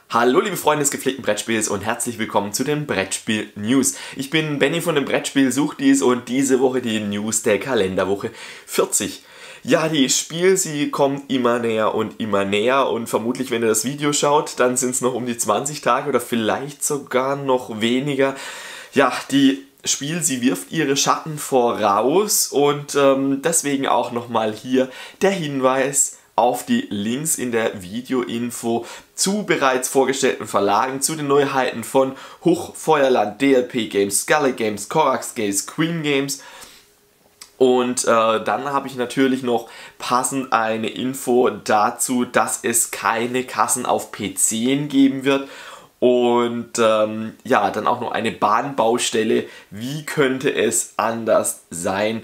Hallo liebe Freunde des gepflegten Brettspiels und herzlich willkommen zu den Brettspiel News. Ich bin Benny von dem Brettspiel Suchdies und diese Woche die News der Kalenderwoche 40. Ja, die Spiel, sie kommen immer näher und vermutlich, wenn ihr das Video schaut, dann sind es noch um die 20 Tage oder vielleicht sogar noch weniger. Ja, die Spiel, sie wirft ihre Schatten voraus und deswegen auch nochmal hier der Hinweis auf die Links in der Videoinfo zu bereits vorgestellten Verlagen, zu den Neuheiten von Huch, Feuerland, DLP Games, Scully Games, Korax Games, Queen Games. Und dann habe ich natürlich noch passend eine Info dazu, dass es keine Kassen auf PC geben wird. Und ja, dann auch noch eine Bahnbaustelle. Wie könnte es anders sein?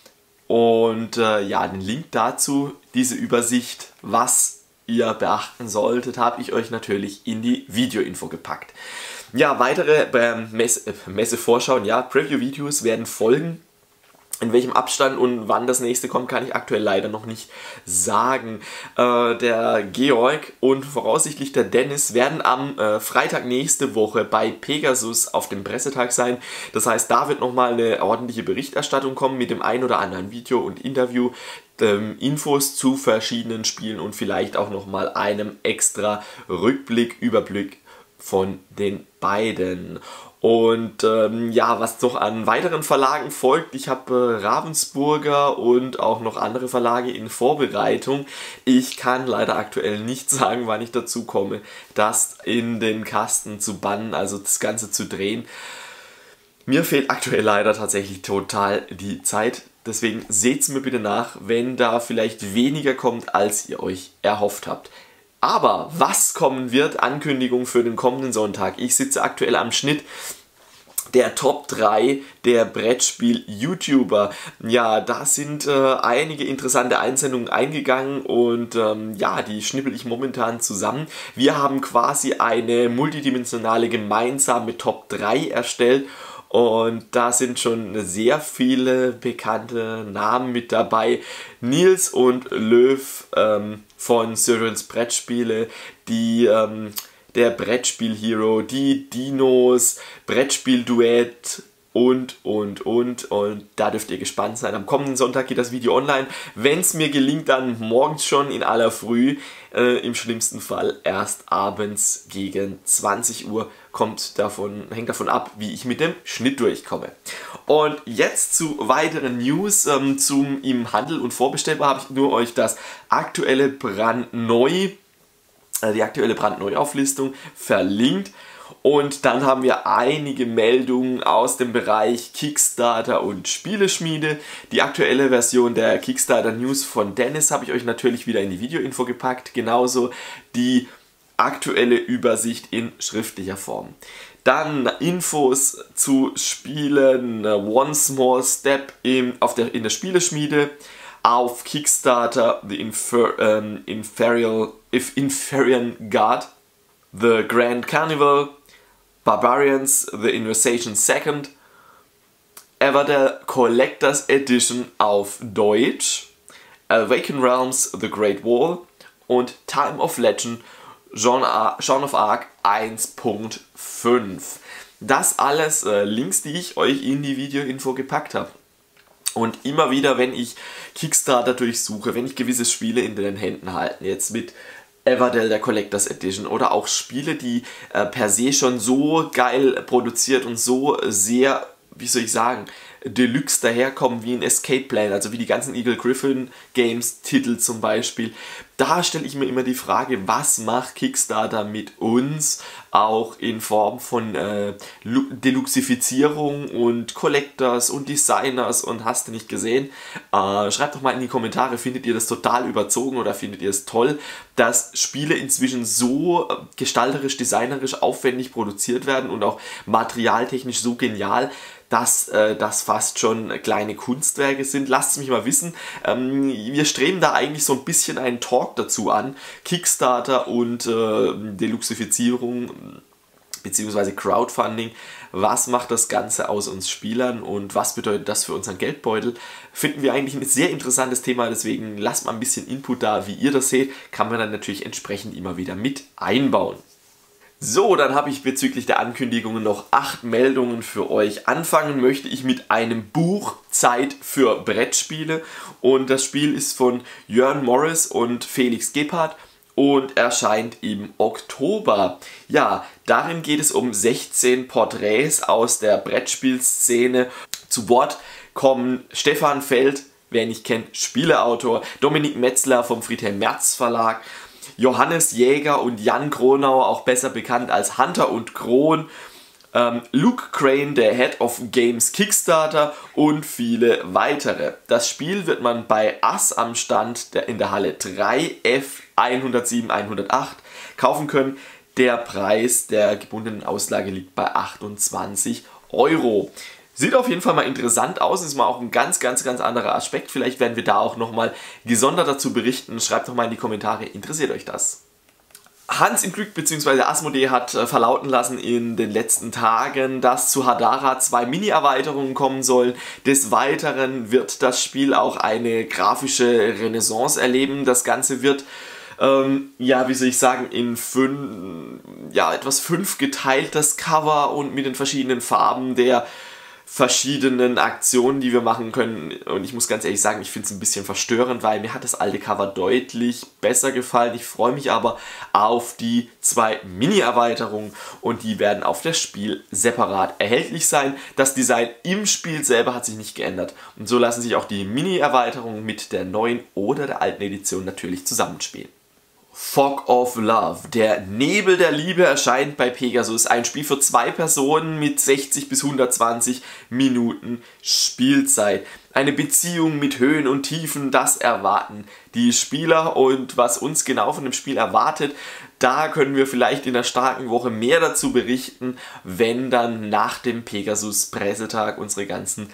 Und ja, den Link dazu, diese Übersicht, was ihr beachten solltet, habe ich euch natürlich in die Videoinfo gepackt. Ja, weitere Messevorschauen, ja, Preview-Videos werden folgen. In welchem Abstand und wann das nächste kommt, kann ich aktuell leider noch nicht sagen. Der Georg und voraussichtlich der Dennis werden am Freitag nächste Woche bei Pegasus auf dem Pressetag sein. Das heißt, da wird nochmal eine ordentliche Berichterstattung kommen mit dem ein oder anderen Video und Interview, Infos zu verschiedenen Spielen und vielleicht auch nochmal einem extra Rückblick, Überblick von den beiden. Und ja, was noch an weiteren Verlagen folgt, ich habe Ravensburger und auch noch andere Verlage in Vorbereitung. Ich kann leider aktuell nicht sagen, wann ich dazu komme, das in den Kasten zu bannen, also das Ganze zu drehen. Mir fehlt aktuell leider tatsächlich total die Zeit. Deswegen seht es mir bitte nach, wenn da vielleicht weniger kommt, als ihr euch erhofft habt. Aber was kommen wird, Ankündigung für den kommenden Sonntag. Ich sitze aktuell am Schnitt der Top 3 der Brettspiel-YouTuber. Ja, da sind einige interessante Einsendungen eingegangen und ja, die schnippel ich momentan zusammen. Wir haben quasi eine multidimensionale gemeinsame Top 3 erstellt. Und da sind schon sehr viele bekannte Namen mit dabei. Nils und Löw von Cyrils Brettspiele, die der Brettspiel-Hero, die Dinos, Brettspiel-Duett und da dürft ihr gespannt sein. Am kommenden Sonntag geht das Video online. Wenn es mir gelingt, dann morgens schon in aller Früh, im schlimmsten Fall erst abends gegen 20 Uhr. Hängt davon ab, wie ich mit dem Schnitt durchkomme. Und jetzt zu weiteren News zum im Handel und vorbestellbar habe ich nur euch das aktuelle die aktuelle Brandneuauflistung verlinkt. Und dann haben wir einige Meldungen aus dem Bereich Kickstarter und Spieleschmiede. Die aktuelle Version der Kickstarter News von Dennis habe ich euch natürlich wieder in die Videoinfo gepackt. Genauso die aktuelle Übersicht in schriftlicher Form. Dann Infos zu Spielen, One Small Step in der Spieleschmiede, auf Kickstarter, The Inferior Guard, The Grand Carnival, Barbarians, The Inversation Second, Everdell Collectors Edition auf Deutsch, Awaken Realms, The Great Wall und Time of Legend, Joan of Arc 1.5. Das alles Links, die ich euch in die Videoinfo gepackt habe. Und immer wieder, wenn ich Kickstarter durchsuche, wenn ich gewisse Spiele in den Händen halte, jetzt mit Everdell, der Collectors Edition oder auch Spiele, die per se schon so geil produziert und so sehr, wie soll ich sagen, Deluxe daherkommen wie ein Escape Plan, also wie die ganzen Eagle Gryphon Games Titel zum Beispiel. Da stelle ich mir immer die Frage, was macht Kickstarter mit uns, auch in Form von Deluxifizierung und Collectors und Designers und hast du nicht gesehen. Schreibt doch mal in die Kommentare, findet ihr das total überzogen oder findet ihr es toll, dass Spiele inzwischen so gestalterisch, designerisch aufwendig produziert werden und auch materialtechnisch so genial, dass das fast schon kleine Kunstwerke sind. Lasst es mich mal wissen. Wir streben da eigentlich so ein bisschen einen Talk dazu an. Kickstarter und Deluxifizierung bzw. Crowdfunding. Was macht das Ganze aus uns Spielern und was bedeutet das für unseren Geldbeutel? Finden wir eigentlich ein sehr interessantes Thema, deswegen lasst mal ein bisschen Input da, wie ihr das seht. Kann man dann natürlich entsprechend immer wieder mit einbauen. So, dann habe ich bezüglich der Ankündigungen noch 8 Meldungen für euch. Anfangen möchte ich mit einem Buch Zeit für Brettspiele und das Spiel ist von Jörn Morris und Felix Gebhardt und erscheint im Oktober. Ja, darin geht es um 16 Porträts aus der Brettspielszene. Zu Wort kommen Stefan Feld, wer ihn nicht kennt, Spieleautor, Dominik Metzler vom Friedhelm Merz Verlag, Johannes Jäger und Jan Kronauer, auch besser bekannt als Hunter und Kron, Luke Crane, der Head of Games Kickstarter und viele weitere. Das Spiel wird man bei Ass am Stand in der Halle 3F 107 108 kaufen können. Der Preis der gebundenen Auslage liegt bei 28 Euro. Sieht auf jeden Fall mal interessant aus, ist mal auch ein ganz anderer Aspekt. Vielleicht werden wir da auch nochmal gesondert dazu berichten. Schreibt doch mal in die Kommentare, interessiert euch das? Hans im Glück bzw. Asmodee hat verlauten lassen in den letzten Tagen, dass zu Hadara 2 Mini-Erweiterungen kommen sollen. Des Weiteren wird das Spiel auch eine grafische Renaissance erleben. Das Ganze wird ja, wie soll ich sagen, in etwas 5 geteiltes Cover und mit den verschiedenen Farben der verschiedenen Aktionen, die wir machen können. Und ich muss ganz ehrlich sagen, ich finde es ein bisschen verstörend, weil mir hat das alte Cover deutlich besser gefallen. Ich freue mich aber auf die 2 Mini-Erweiterungen und die werden auf das Spiel separat erhältlich sein. Das Design im Spiel selber hat sich nicht geändert und so lassen sich auch die Mini-Erweiterungen mit der neuen oder der alten Edition natürlich zusammenspielen. Fog of Love, der Nebel der Liebe, erscheint bei Pegasus. Ein Spiel für 2 Personen mit 60 bis 120 Minuten Spielzeit. Eine Beziehung mit Höhen und Tiefen, das erwarten die Spieler. Und was uns genau von dem Spiel erwartet, da können wir vielleicht in der starken Woche mehr dazu berichten, wenn dann nach dem Pegasus-Pressetag unsere ganzen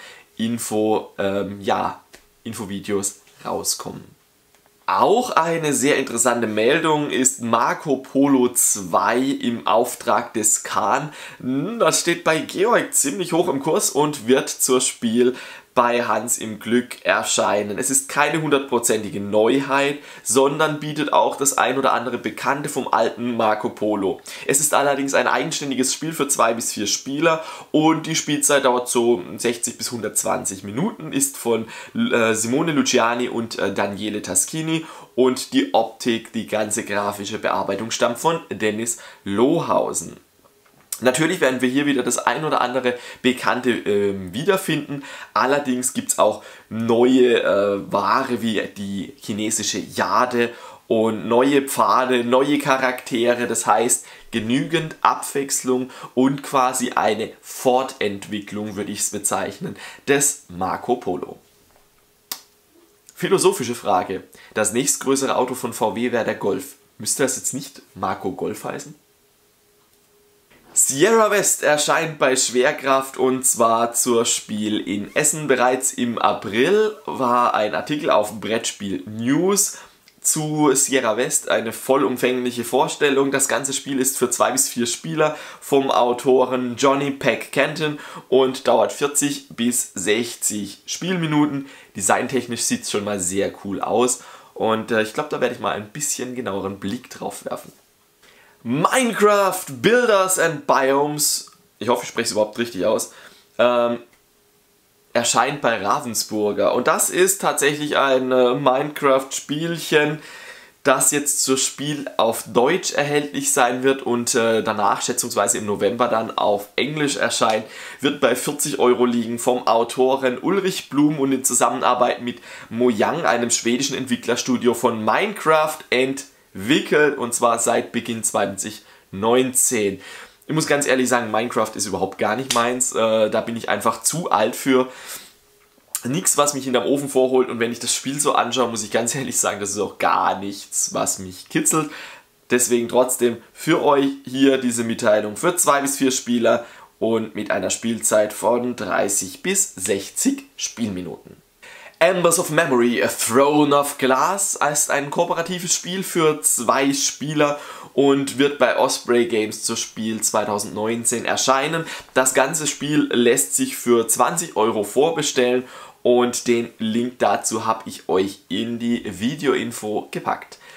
Infovideos rauskommen. Auch eine sehr interessante Meldung ist Marco Polo 2 im Auftrag des Khan. Das steht bei Georg ziemlich hoch im Kurs und wird zur Spiel bei Hans im Glück erscheinen. Es ist keine 100%ige Neuheit, sondern bietet auch das ein oder andere Bekannte vom alten Marco Polo. Es ist allerdings ein eigenständiges Spiel für 2 bis 4 Spieler und die Spielzeit dauert so 60 bis 120 Minuten, ist von Simone Luciani und Daniele Taschini und die Optik, die ganze grafische Bearbeitung stammt von Dennis Lohausen. Natürlich werden wir hier wieder das ein oder andere Bekannte wiederfinden, allerdings gibt es auch neue Ware wie die chinesische Jade und neue Pfade, neue Charaktere, das heißt genügend Abwechslung und quasi eine Fortentwicklung, würde ich es bezeichnen, des Marco Polo. Philosophische Frage, das nächstgrößere Auto von VW wäre der Golf. Müsste das jetzt nicht Marco Golf heißen? Sierra West erscheint bei Schwerkraft und zwar zur Spiel in Essen. Bereits im April war ein Artikel auf Brettspiel News zu Sierra West, eine vollumfängliche Vorstellung. Das ganze Spiel ist für 2 bis 4 Spieler vom Autoren Johnny Peck Kenton und dauert 40 bis 60 Spielminuten. Designtechnisch sieht es schon mal sehr cool aus und ich glaube, da werde ich mal ein bisschen genaueren Blick drauf werfen. Minecraft Builders and Biomes, ich hoffe, ich spreche es überhaupt richtig aus, erscheint bei Ravensburger. Und das ist tatsächlich ein Minecraft-Spielchen, das jetzt zur Spiel auf Deutsch erhältlich sein wird und danach schätzungsweise im November dann auf Englisch erscheint, wird bei 40 Euro liegen vom Autoren Ulrich Blum und in Zusammenarbeit mit Mojang, einem schwedischen Entwicklerstudio von Minecraft entwickelt und zwar seit Beginn 2019. Ich muss ganz ehrlich sagen, Minecraft ist überhaupt gar nicht meins, da bin ich einfach zu alt für. Nichts, was mich hinterm Ofen vorholt und wenn ich das Spiel so anschaue, muss ich ganz ehrlich sagen, das ist auch gar nichts, was mich kitzelt. Deswegen trotzdem für euch hier diese Mitteilung für 2 bis 4 Spieler und mit einer Spielzeit von 30 bis 60 Spielminuten. Embers of Memory, A Throne of Glass ist ein kooperatives Spiel für 2 Spieler und wird bei Osprey Games zur Spiel 2019 erscheinen. Das ganze Spiel lässt sich für 20 Euro vorbestellen und den Link dazu habe ich euch in die Videoinfo gepackt.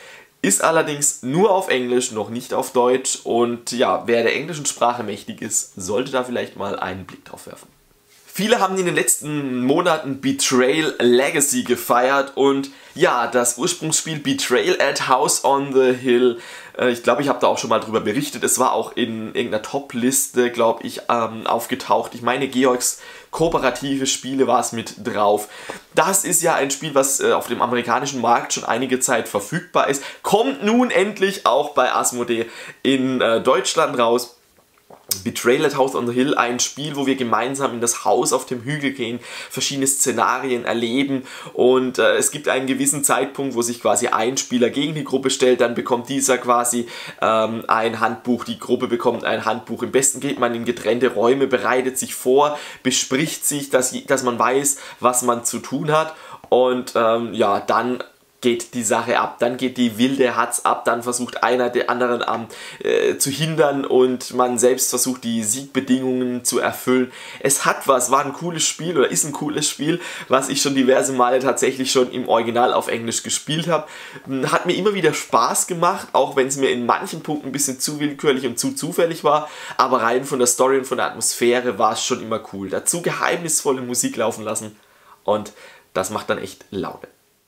ist allerdings nur auf Englisch, noch nicht auf Deutsch. Und ja, wer der englischen Sprache mächtig ist, sollte da vielleicht mal einen Blick drauf werfen. Viele haben in den letzten Monaten Betrayal Legacy gefeiert und ja, das Ursprungsspiel Betrayal at House on the Hill, ich glaube, ich habe da auch schon mal drüber berichtet, es war auch in irgendeiner Top-Liste, glaube ich, aufgetaucht. Ich meine, Georgs kooperative Spiele war es mit drauf. Das ist ja ein Spiel, was auf dem amerikanischen Markt schon einige Zeit verfügbar ist, kommt nun endlich auch bei Asmodee in Deutschland raus. Betrayal at House on the Hill, ein Spiel, wo wir gemeinsam in das Haus auf dem Hügel gehen, verschiedene Szenarien erleben und es gibt einen gewissen Zeitpunkt, wo sich quasi ein Spieler gegen die Gruppe stellt, dann bekommt dieser quasi ein Handbuch, die Gruppe bekommt ein Handbuch. Im besten geht man in getrennte Räume, bereitet sich vor, bespricht sich, dass man weiß, was man zu tun hat und ja, dann geht die Sache ab, dann geht die wilde Hatz ab, dann versucht einer den anderen zu hindern und man selbst versucht die Siegbedingungen zu erfüllen. Es hat was, war ein cooles Spiel oder ist ein cooles Spiel, was ich schon diverse Male tatsächlich schon im Original auf Englisch gespielt habe. Hat mir immer wieder Spaß gemacht, auch wenn es mir in manchen Punkten ein bisschen zu willkürlich und zu zufällig war, aber rein von der Story und von der Atmosphäre war es schon immer cool. Dazu geheimnisvolle Musik laufen lassen und das macht dann echt Laune.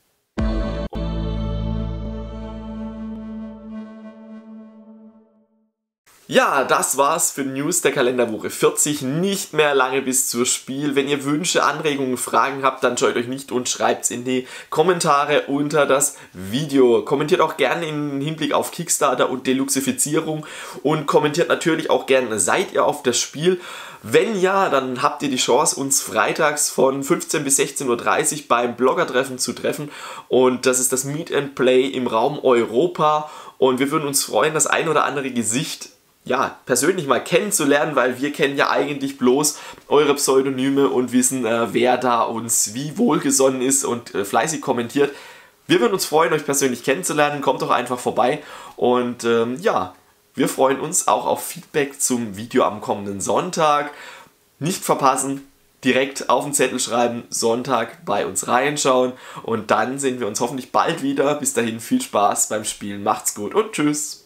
Ja, das war's für News der Kalenderwoche 40. Nicht mehr lange bis zur Spiel. Wenn ihr Wünsche, Anregungen, Fragen habt, dann scheut euch nicht und schreibt's in die Kommentare unter das Video. Kommentiert auch gerne im Hinblick auf Kickstarter und Deluxifizierung und kommentiert natürlich auch gerne, seid ihr auf das Spiel? Wenn ja, dann habt ihr die Chance, uns freitags von 15 bis 16:30 Uhr beim Bloggertreffen zu treffen und das ist das Meet and Play im Raum Europa und wir würden uns freuen, das ein oder andere Gesicht ja, persönlich mal kennenzulernen, weil wir kennen ja eigentlich bloß eure Pseudonyme und wissen, wer da uns wie wohlgesonnen ist und fleißig kommentiert. Wir würden uns freuen, euch persönlich kennenzulernen. Kommt doch einfach vorbei und ja, wir freuen uns auch auf Feedback zum Video am kommenden Sonntag. Nicht verpassen, direkt auf den Zettel schreiben, Sonntag bei uns reinschauen und dann sehen wir uns hoffentlich bald wieder. Bis dahin viel Spaß beim Spielen, macht's gut und tschüss!